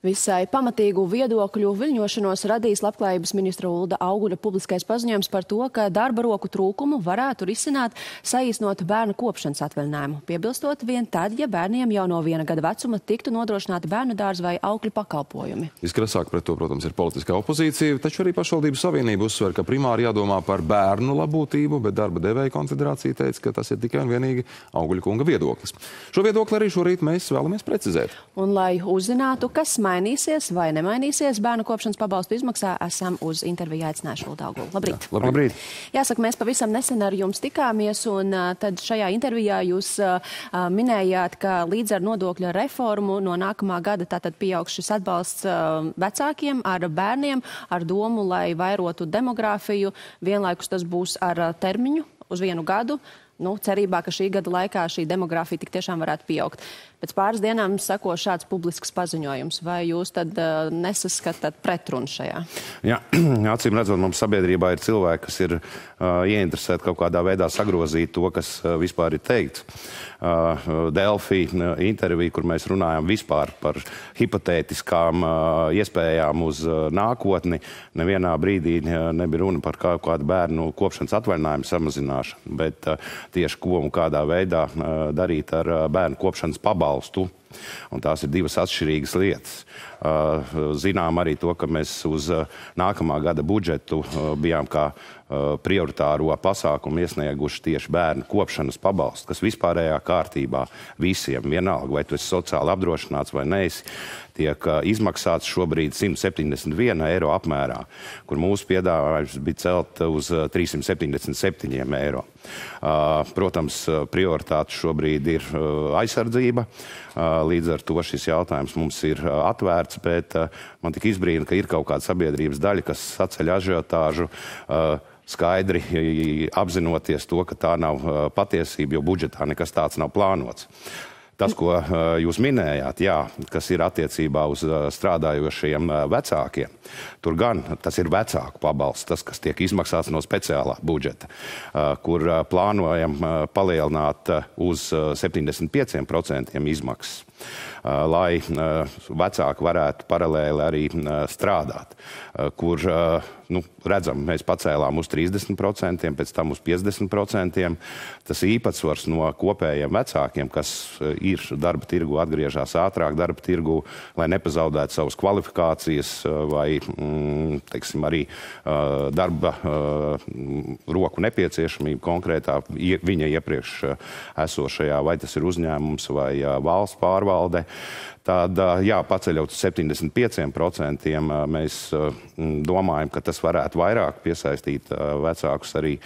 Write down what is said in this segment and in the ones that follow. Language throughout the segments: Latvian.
Visai pamatīgu viedokļu viļņošanos radīs Labklājības ministra Ulda Auguļa publiskais paziņojums par to, ka darba roku trūkumu varētu risināt, saīsnot bērnu kopšanas atvaļinājumu, piebilstot vien tad, ja bērniem jau no 1 gada vecuma tiktu nodrošināti bērnu dārza vai aukļu pakalpojumi. Viskrasāk pret to, protams, ir politiskā opozīcija, taču arī pašvaldību savienība uzsver, ka primāri jādomā par bērnu labklājību, bet darba devēja konfederācija teica, ka tas ir tikai un vienīgi Auguļa kunga viedoklis. Šo viedokli arī šorīt mēs vēlamies precizēt. Un, lai uzzinātu, kas mainīsies vai nemainīsies bērnu kopšanas pabalstu izmaksā, esam uz interviju aicinājuši Uldu Auguli. Labrīt. Jā, labrīt. Jāsaka, mēs pavisam nesen ar jums tikāmies, un tad šajā intervijā jūs minējāt, ka līdz ar nodokļu reformu no nākamā gada tātad pieaugs šis atbalsts vecākiem ar bērniem, ar domu, lai vairotu demogrāfiju. Vienlaikus tas būs ar termiņu uz 1 gadu. Cerībā, ka šī gada laikā šī demogrāfija tik tiešām varētu pieaugt. Pēc pāris dienām sako šāds publisks paziņojums. Vai jūs tad nesaskatāt pretrunu šajā? Jā, acīm redzot, mums sabiedrībā ir cilvēki, kas ir ieinteresēti kaut kādā veidā sagrozīt to, kas vispār ir teikts. Delfi intervija, kur mēs runājam vispār par hipotētiskām iespējām uz nākotni. Nevienā brīdī nebija runa par kādu bērnu kopšanas atvaļinājumu samazināšanu, bet tieši ko un kādā veidā darīt ar bērnu kopšanas pabalstu. Un tās ir divas atšķirīgas lietas. Zinām arī to, ka mēs uz nākamā gada budžetu bijām kā prioritāro pasākumu iesnieguši tieši bērnu kopšanas pabalstu, kas vispārējā kārtībā visiem, vienalga, vai tu esi sociāli apdrošināts vai neesi, tiek izmaksāts šobrīd 171 eiro apmērā, kur mūsu piedāvājums bija celt uz 377 eiro. Protams, prioritāte šobrīd ir aizsardzība. Līdz ar to šis jautājums mums ir atvērts, bet man tik izbrīna, ka ir kaut kāda sabiedrības daļa, kas saceļ ažiotāžu, skaidri apzinoties to, ka tā nav patiesība, jo budžetā nekas tāds nav plānots. Tas, ko jūs minējāt, jā, kas ir attiecībā uz strādājošiem vecākiem, tur gan tas ir vecāku pabalsts, tas, kas tiek izmaksāts no speciālā budžeta, kur plānojam palielināt uz 75% izmaksas, lai vecāki varētu paralēli arī strādāt, kur, redzam, mēs pacēlām uz 30%, pēc tam uz 50%. Tas īpatsvars no kopējiem vecākiem, kas ir darba tirgu, atgriežas ātrāk darba tirgu, lai nepazaudētu savas kvalifikācijas vai, teiksim, arī darba roku nepieciešamību konkrētā viņa iepriekš esošajā, vai tas ir uzņēmums vai valsts pārvalde. Tad, jā, paceļot uz 75%, mēs domājam, ka tas varētu vairāk piesaistīt vecākus arī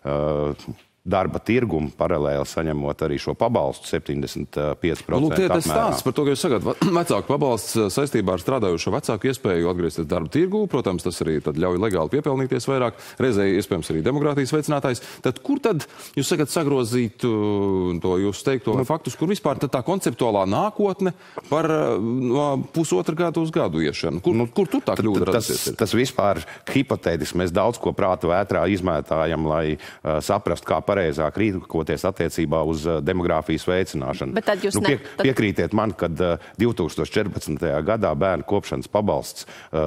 darba tirgumu, paralēli saņemot arī šo pabalstu 75% apmērā. Tas stāsts par to, ka jūs sakāt, vecāku pabalsts saistībā ar strādājošo vecāku iespēju atgriezties darba tirgu. Protams, tas arī tad ļauj legāli piepelnīties vairāk, reizē iespējams arī demogrāfijas veicinātājs. Tad kur tad jūs sakat sagrozīt to jūs teikto faktus, kur vispār tad tā konceptuālā nākotne par pusotru gadu uz gadu iešanu? Kur tur tā kļūda radasies? Tas vispār hipotētiski mēs daudz ko prāta vētrā izmētājam, lai saprastu, kā pareizāk rīkoties attiecībā uz demogrāfijas veicināšanu. Bet tad jūs piekrītiet man, kad 2014. gadā bērnu kopšanas pabalsts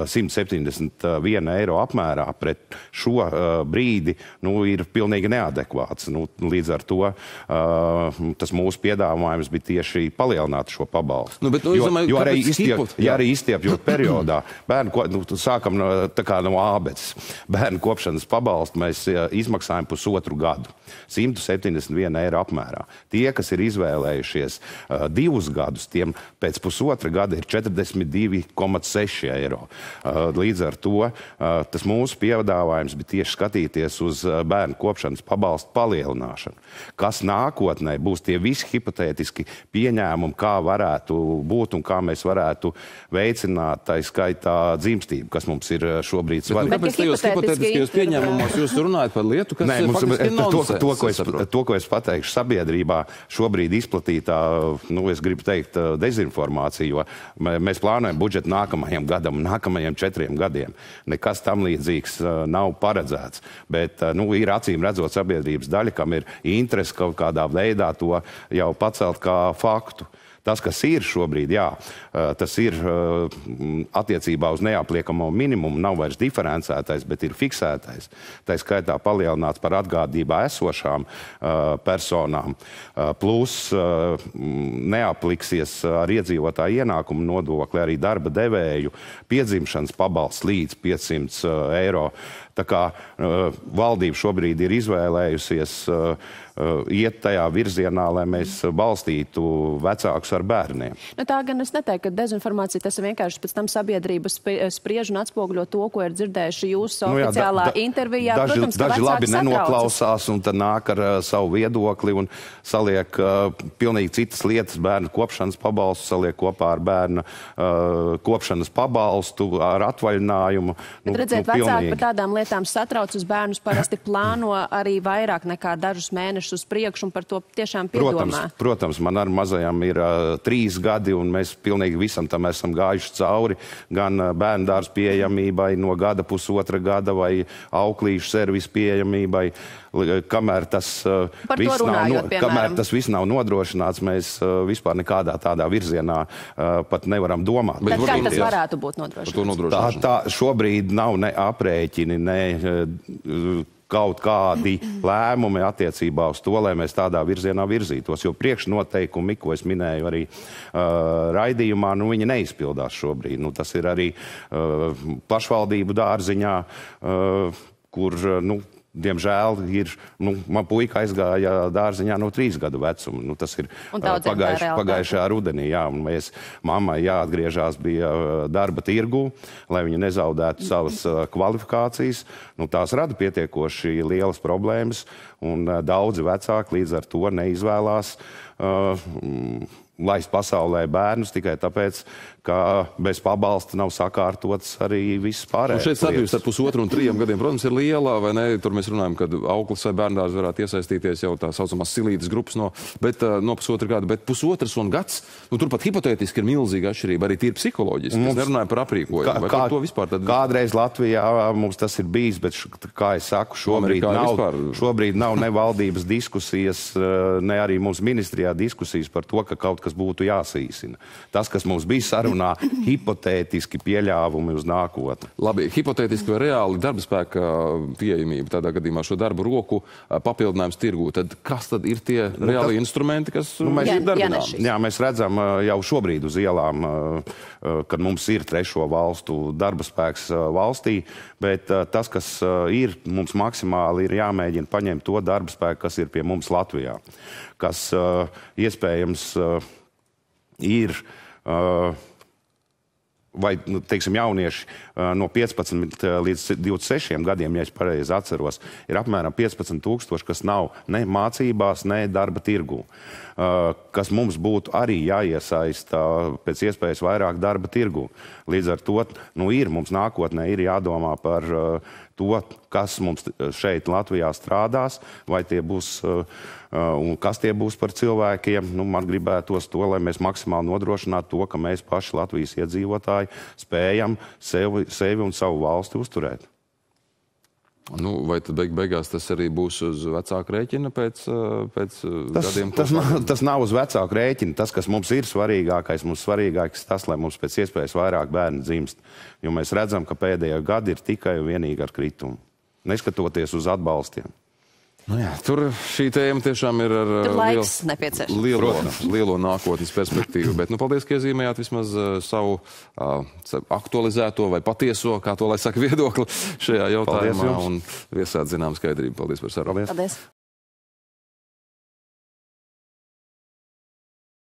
171 eiro apmērā pret šo brīdi ir pilnīgi neadekvāts. Līdz ar to tas mūsu piedāvājums bija tieši palielināt šo pabalstu. Jo arī izstiepjot periodā, sākam no ābeces. Bērnu kopšanas pabalstu mēs izmaksājam pusotru gadu. 171 eiro apmērā. Tie, kas ir izvēlējušies 2 gadus, tiem pēc pusotra gada ir 42,6 eiro. Līdz ar to tas mūsu piedāvājums bija tieši skatīties uz bērnu kopšanas pabalstu palielināšanu. Kas nākotnē būs tie visi hipotētiski pieņēmumi, kā varētu būt un kā mēs varētu veicināt, tā skaitā dzimstību, kas mums ir šobrīd svarīgi. Kāpēc tajos hipotētiskajos pieņēmumos jūs runājat par lietu, kas faktiski ir nonsens? To, ko es pateikšu sabiedrībā, šobrīd izplatītā, es gribu teikt, dezinformācija, jo mēs plānojam budžetu nākamajam gadam, nākamajiem 4 gadiem. Nekas tam līdzīgs nav paredzēts, bet ir acīm redzot sabiedrības daļa, kam ir interesi kaut kādā veidā to jau pacelt kā faktu. Tas, kas ir šobrīd, jā, tas ir attiecībā uz neapliekamo minimumu, nav vairs diferencētais, bet ir fiksētais. Tā skaitā palielināts par atgādībā esošām personām, plus neapliksies ar iedzīvotāju ienākumu nodokli arī darba devēju piedzimšanas pabalsts līdz 500 eiro. Tā kā valdība šobrīd ir izvēlējusies iet tajā virzienā, lai mēs balstītu vecākus ar bērniem. Nu, tā gan es neteiktu, ka dezinformācija tas ir vienkārši pēc tam sabiedrība spriež un atspoguļo to, ko ir dzirdējuši jūsu oficiālā intervijā. Protams, daži labi nenoklausās un tad nāk ar savu viedokli un saliek pilnīgi citas lietas, bērnu kopšanas pabalstu, saliek kopā ar bērnu kopšanas pabalstu, ar atvaļinājumu. Bet redziet, vecāki par tādām lietām satraucas, bērnus parasti plāno arī vairāk nekā dažus mēnešus uz priekšu un par to tiešām piedomā. Protams, man ar mazajām ir 3 gadi un mēs pilnīgi visam tam esam gājuši cauri, gan bērndārs pieejamībai no gada, pusotra gada vai auklīšu servis pieejamībai. Kamēr tas viss nav nodrošināts, mēs vispār nekādā tādā virzienā pat nevaram domāt. Bet kā tas varētu būt nodrošināts? Tā šobrīd nav ne aprēķini, ne kaut kādi lēmumi attiecībā uz to, lai mēs tādā virzienā virzītos. Jo priekšnoteikumi, ko es minēju arī raidījumā, viņi neizpildās šobrīd. Tas ir arī pašvaldību dārziņā, kur, diemžēl, man puika aizgāja dārziņā no 3 gadu vecuma. Tas ir pagājušajā rudenī. Jā, un mammai jāatgriežās bija darba tirgū, lai viņa nezaudētu savas kvalifikācijas. Tās rada pietiekoši lielas problēmas, un daudzi vecāki līdz ar to neizvēlās laist pasaulē bērnus tikai tāpēc, ka bez pabalsta nav sakārtots arī viss pārējais. Šeit sadarbības ar 1,5 un 3 gadiem, protams, ir liela, vai ne? Tur mēs runājam, kad auklis vai bērndārs varētu iesaistīties jau tā saucamās silītas grupas no 1,5 gada, bet 1,5 un gads, turpat hipotētiski ir milzīga atšķirība, arī tīri psiholoģiski. Mēs nerunājam par aprīkojumu. To vispār tad... Kādreiz Latvijā mums tas ir bijis, bet, kā es saku, šobrīd nav ne valdības diskusijas, ne arī mums ministrijā diskusijas par to, ka kaut kas būtu jāsīsina. Tas, kas mums bija sarunā, hipotētiski pieļāvumi uz nākotni. Labi, hipotētiski vai reāli darbaspēka pieejamība, tādā gadījumā šo darbu roku papildinājums tirgū, tad kas tad ir tie reāli instrumenti, kas mēs darbinām? Jā, mēs redzam jau šobrīd uz ielām, kad mums ir 3. valstu darbaspēks valstī, bet tas, kas ir, mums maksimāli ir jāmēģina paņemt to darbaspēku, kas ir pie mums Latvijā, kas iespējams ir vai, teiksim, jaunieši no 15 līdz 26 gadiem, ja es pareizi atceros, ir apmēram 15,000, kas nav ne mācībās, ne darba tirgū. Kas mums būtu arī jāiesaista pēc iespējas vairāk darba tirgū. Līdz ar to, mums nākotnē ir jādomā par to, kas mums šeit Latvijā strādās, vai tie būs un kas tie būs par cilvēkiem. Man gribētos to, lai mēs maksimāli nodrošinātu to, ka mēs paši Latvijas iedzīvotāji spējam sevi un savu valsti uzturēt. Vai tad beigās tas arī būs uz vecāku rēķina pēc gadiem? Tas nav uz vecāku rēķina. Tas, kas mums ir svarīgākais, tas, lai mums pēc iespējas vairāk bērni dzimst. Jo mēs redzam, ka pēdējā gadi ir tikai un vienīgi ar kritumu, neskatoties uz atbalstiem. Tur šī tēma tiešām ir ar lielo nākotnes perspektīvu. Bet, paldies, ka iezīmējāt vismaz savu aktualizēto vai patieso, kā to lai saka, viedokli šajā jautājumā un viesāt zinām skaidrību. Paldies par sarunu. Paldies.